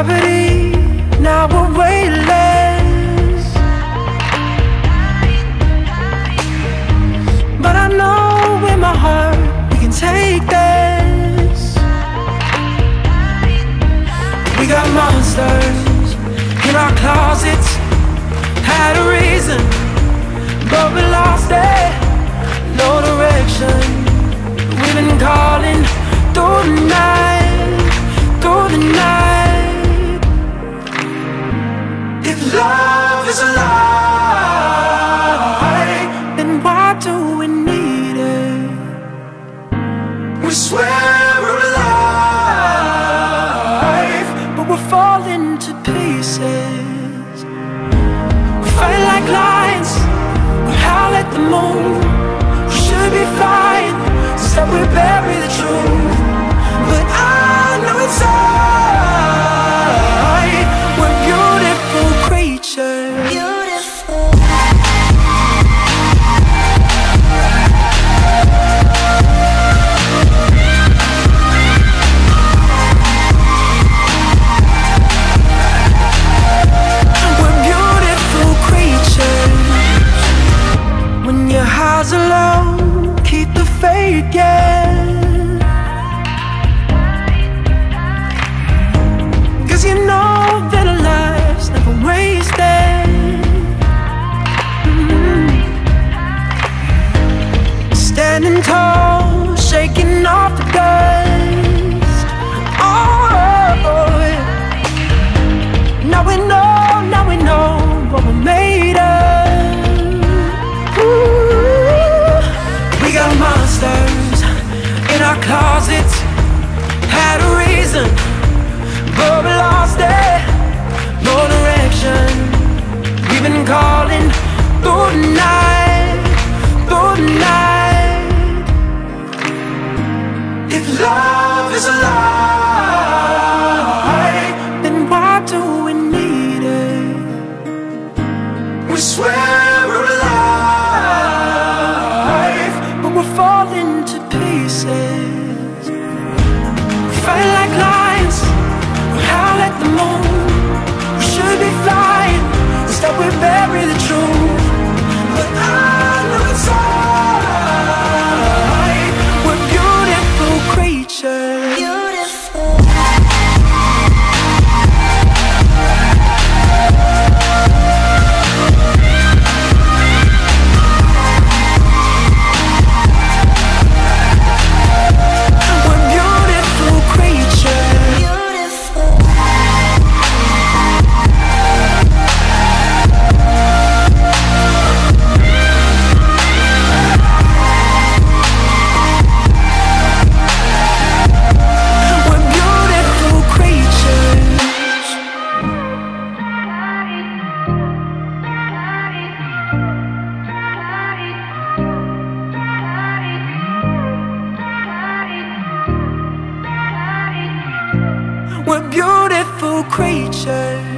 gravity, now we're weightless. But I know in my heart we can take this. We got monsters in our closets, had a reason, but we lost it. No direction, we've been calling through the night, through the night. If love is a lie, then why do we need it? We swear we're alive, but we're falling to pieces. We fight like lions, we howl at the moon. We should be flying, instead we bury the truth. But I know inside we're beautiful creatures. Beautiful. We're beautiful creatures. When your highs are low, keep the faith, yeah. You know that our lives never wasted. Standing tall, shaking off the dust. Oh, yeah. Now we know what we're made of. Ooh. We got monsters in our closets, had a reason, but we lost it, no direction. We've been calling through the night, through the night. If love is a lie, then why do we need it? We swear we're alive, but we're falling to pieces. We fight like lions, howl at the moon. We should be flying, instead we bury the truth. But I know inside we're beautiful creatures. Beautiful. We're beautiful creatures. Beautiful. We're beautiful creatures.